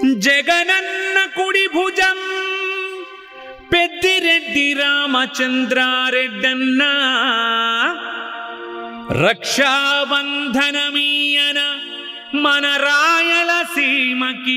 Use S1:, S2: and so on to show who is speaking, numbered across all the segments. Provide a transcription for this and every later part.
S1: జగనన్న కుడి భుజం పెద్దిరెడ్డి రామచంద్రారెడ్డన్న రక్షాబంధనమీయన మన రాయలసీమకి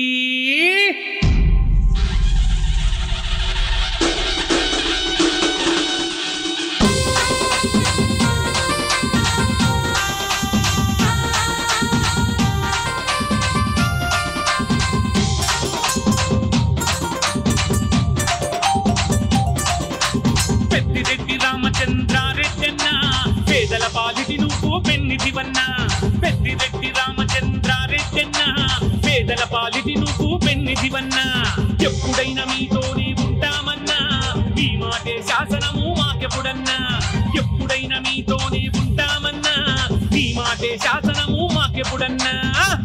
S1: పెద్దిరెడ్డి రామచంద్రారెడ్డన్న పేదల పాలిటి నువ్వు పెన్నిదివన్నా పెద్దిరెడ్డి రామచంద్రారెడ్డన్న పేదల పాలిటి నువ్వు పెన్నిదివన్నా ఎప్పుడైనా మీతోనే ఉంటామన్నా ఈ మాటే శాసనము మాకెప్పుడన్నా ఎప్పుడైనా మీతోనే ఉంటామన్నా ఈ మాటే శాసనము మాకెప్పుడన్నా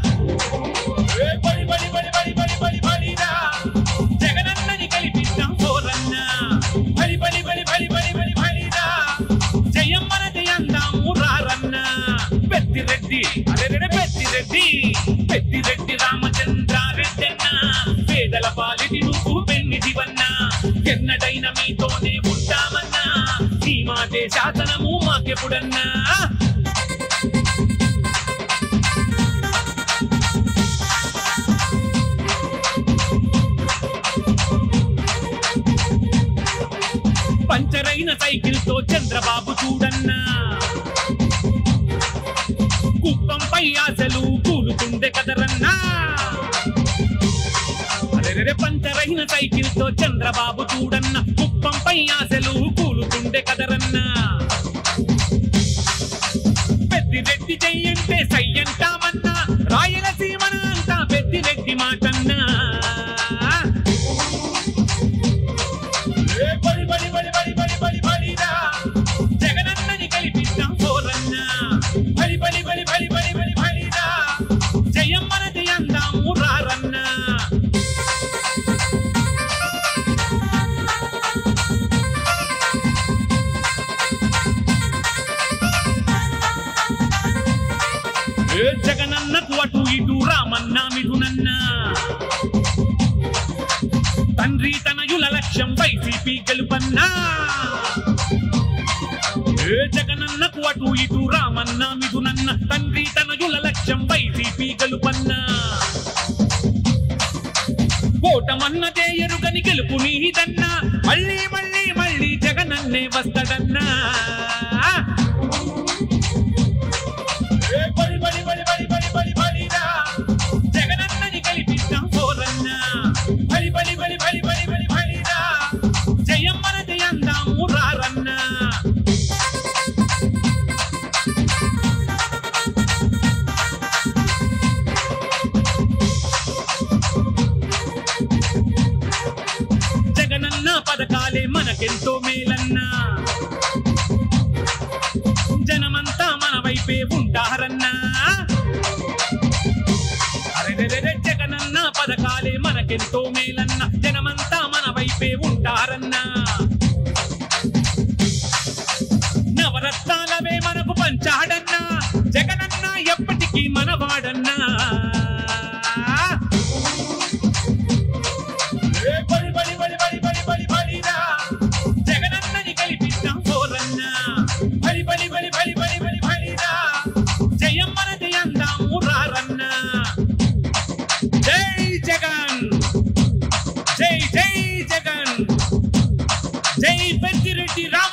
S1: బడి బడి బడి బడి బడి బడి బడిరా జగనన్నని కల్పిస్తాం పోరన్నా బడి బడి బడి బడి బడి బడి బడిరా జయం మన జయందాము రారన్నా పెద్దిరెడ్డి అరెరె పెద్దిరెడ్డి పెద్దిరెడ్డి రామచంద్రారెడ్డన్న పేదల పాలిటి నువ్వు పెన్నిదివన్నా ఎన్నడైనా మీతోనే ఉంటామన్నా ఈ మాటే శాసనము మాకెప్పుడన్నా పంచరైన సైకిల్ తో చంద్రబాబు చూడన్నా కుప్పంపై ఆశలు కూలుతుండే కదరన్నా అరెరె పంచరైన సైకిల్ తో చంద్రబాబు చూడన్న కుప్పంపై ఆశలు కూలుతుండే కదరన్నా పెద్దిరెడ్డి చెయ్యంటే సయ్యంటామన్నా రాయలసీమన అంతా పెద్దిరెడ్డి మాటన్నా జగనన్నని కల్పిస్తాం పోరన్నా బలి బలి బలి బలి బలి బలి బలిరా జయం మన జయందాము రారన్నా జగనన్నకు అటు ఇటు రామన్నా మిథునన్నా తండ్రి తనయుల లక్ష్యం వైసీపీ గెలుపన్నా జగనన్నకు అటు ఇటు రామన్నా మిథునన్న తండ్రి తనయుల లక్ష్యం వైసీపీ గెలుపన్నా కోటమన్నదే ఎరుగని గెలుపు నీదన్నా మళ్ళీ మళ్ళీ మళ్ళీ జగనన్నే వస్తాడన్నా బడి బడి బడి బడి బడి బడి బడిరా జగనన్నని కల్పిస్తాం పోరన్నా బలి బలి బలి బలి బలి బలి బలిరా జయం మన జయందాము రారన్నా జగనన్న పథకాలే మనకెంతో మేలన్నా జనమంతా మన వైపే ఉంటారన్నా అరెరెరె జగనన్న పథకాలే మనకెంతో మేలన్నా జనమంతా మన వైపే ఉంటారన్నా నవరత్నాలవే మనకు పంచాడన్నా జగనన్న ఎప్పటికీ మనవాడన్నా బడి బడి బడి బడి బడి బడి బడిరా జగనన్నని కల్పిస్తాం పోరన్నా బలి బలి బలి బలి బలి బలి బలిరా జయం మన జయందాము రారన్నా జై జగన్ జై జై జగన్ జై పెద్దిరెడ్డి రామ